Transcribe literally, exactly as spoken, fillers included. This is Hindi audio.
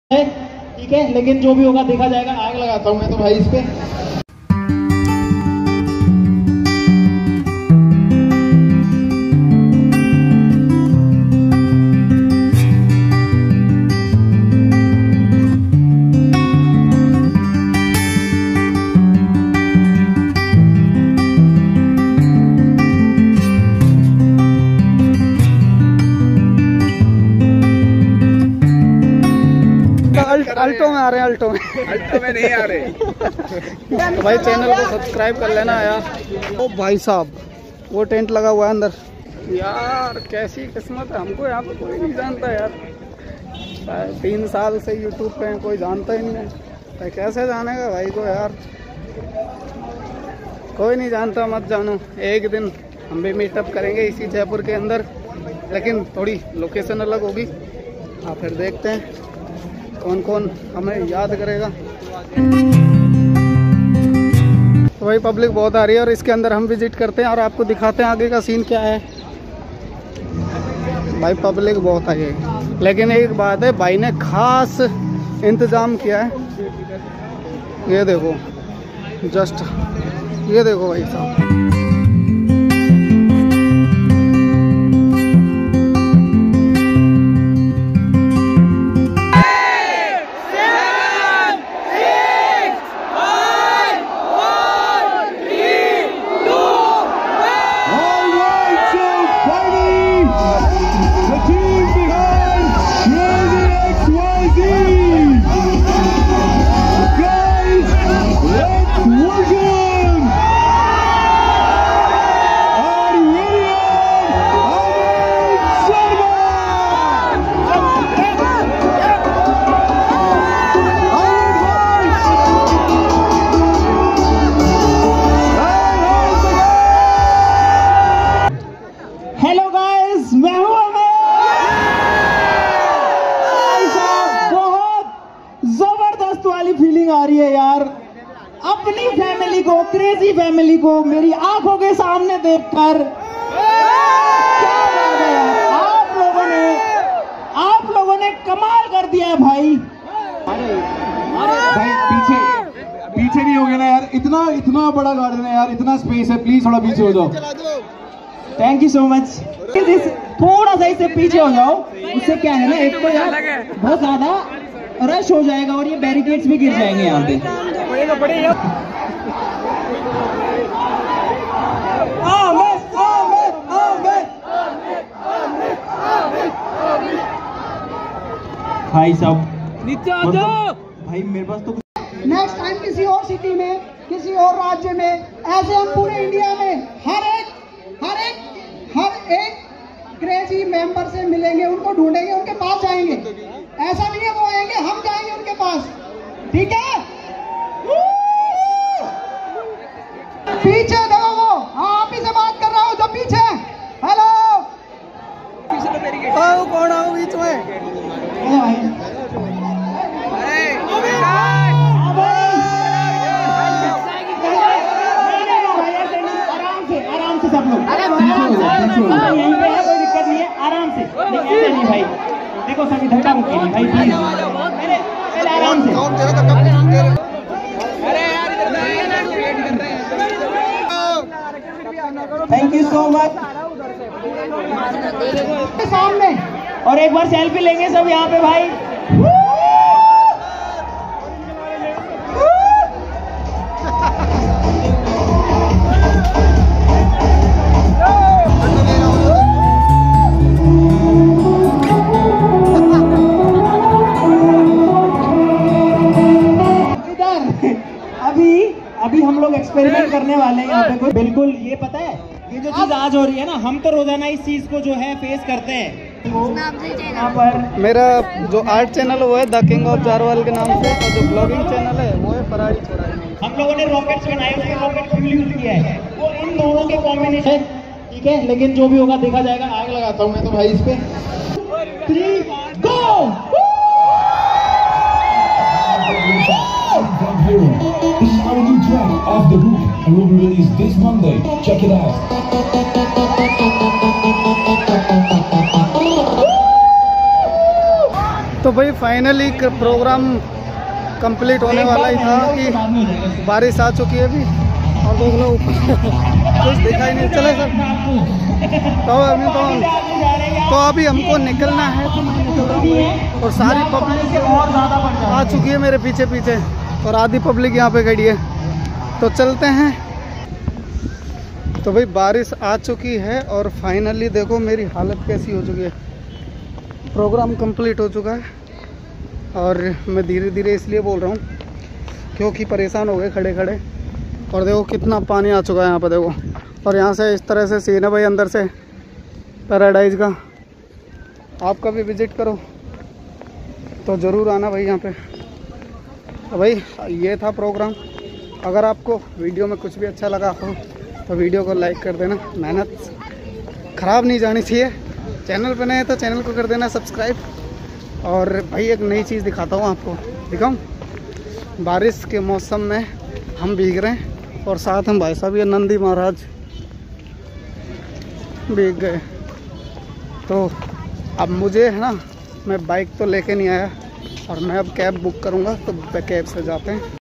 ठीक है, लेकिन जो भी होगा देखा जाएगा। आग लगाता हूँ मैं तो भाई इस पे। अल्टो में आ रहे हैं, अल्टो में अल्टो में नहीं आ रहे। तो भाई चैनल को सब्सक्राइब कर लेना यार। ओ भाई साहब वो टेंट लगा हुआ है अंदर। यार कैसी किस्मत है, हमको यहाँ पे कोई नहीं जानता यार। तीन साल से यूट्यूब पे कोई जानता ही नहीं है, तो कैसे जानेगा भाई को यार। कोई नहीं जानता, मत जानो। एक दिन हम भी मीटअप करेंगे इसी जयपुर के अंदर, लेकिन थोड़ी लोकेशन अलग होगी। हाँ फिर देखते हैं कौन कौन हमें याद करेगा। तो भाई पब्लिक बहुत आ रही है और इसके अंदर हम विजिट करते हैं और आपको दिखाते हैं आगे का सीन क्या है। भाई पब्लिक बहुत आई है, लेकिन एक बात है, भाई ने खास इंतज़ाम किया है। ये देखो, जस्ट ये देखो भाई साहब। आ रही है यार, अपनी फैमिली को, क्रेजी फैमिली को मेरी आंखों के सामने देखकर क्या बात है यार। आप लोगों ने आप लोगों ने कमाल कर दिया है भाई। अरे भाई पीछे पीछे नहीं हो गया ना यार, इतना इतना बड़ा गार्डन है यार, इतना स्पेस है, प्लीज थोड़ा पीछे हो जाओ। Thank you so much. थोड़ा सा इससे पीछे हो जाओ, उससे क्या है ना, एक तो यार बहुत ज्यादा रश हो जाएगा और ये बैरिकेड्स भी गिर जाएंगे यहाँ पे। भाई साहब नीचे आ जाओ भाई, मेरे पास तो नेक्स्ट टाइम किसी और सिटी में, किसी और राज्य में, ऐसे हम पूरे इंडिया में हर एक हर एक हर एक क्रेजी मेंबर से मिलेंगे, उनको ढूंढेंगे, उनके पास जाएंगे। ऐसा नहीं है वो आएंगे, हम जाएंगे उनके पास, ठीक है। पीछे देखो वो, हाँ आप ही से बात कर रहा हूँ जो पीछे। हेलो कौन आओ बीच में। आराम से आराम से सब लोग यहीं पे है, कोई दिक्कत नहीं है, आराम से। ऐसे नहीं भाई, देखो सभी धक्का मुक्की नहीं भाई, प्लीज पहले आराम से। Thank you so much. सामने और एक बार सेल्फी लेंगे सब यहाँ पे भाई। अभी अभी हम लोग एक्सपेरिमेंट करने वाले हैं यहाँ पे कोई, बिल्कुल ये पता है, ये जो चीज आज हो रही है ना, हम तो रोजाना इस चीज को जो है फेस करते हैं। यहाँ पर मेरा जो आर्ट चैनल वो है द किंग ऑफ जारवाल के नाम से, और जो ब्लॉगिंग चैनल है वो है फरारी छोराई। हम लोगों ने रॉकेट्स बनाए, उसमें रॉकेट फ्यूल यूज किया है, वो इन दोनों के कॉम्बिनेशन। ठीक है, लेकिन जो भी होगा देखा जाएगा। आग लगाता हूँ मैं तो भाई इस पे। Three go. This is our new track, Off the Roof, and will be released this Monday. Check it out. तो भाई फाइनली प्रोग्राम कंप्लीट होने वाला ही था कि बारिश आ चुकी है अभी, और देख लो कुछ दिखाई नहीं चले सर। तो अभी तो तो अभी हमको निकलना है, तो मैं निकल रहा हूँ और सारी पब्लिक आ चुकी है मेरे पीछे पीछे और आधी पब्लिक यहाँ पे खड़ी है। तो चलते हैं। तो भाई बारिश आ चुकी है और फाइनली देखो मेरी हालत कैसी हो चुकी है। प्रोग्राम कंप्लीट हो चुका है और मैं धीरे धीरे इसलिए बोल रहा हूँ क्योंकि परेशान हो गए खड़े खड़े। और देखो कितना पानी आ चुका है यहाँ पर देखो। और यहाँ से इस तरह से सीन है भाई अंदर से पैराडाइज का। आप कभी विजिट करो तो ज़रूर आना भाई यहाँ पे। तो भाई ये था प्रोग्राम। अगर आपको वीडियो में कुछ भी अच्छा लगा हो तो वीडियो को लाइक कर देना, मेहनत ख़राब नहीं जानी चाहिए। चैनल पे नए तो चैनल को कर देना सब्सक्राइब। और भाई एक नई चीज़ दिखाता हूँ आपको, दिखाऊँ। बारिश के मौसम में हम भीग रहे हैं और साथ हम भाई साहब ये नंदी महाराज भीग गए। तो अब मुझे है ना, मैं बाइक तो लेके नहीं आया और मैं अब कैब बुक करूँगा, तो कैब से जाते हैं।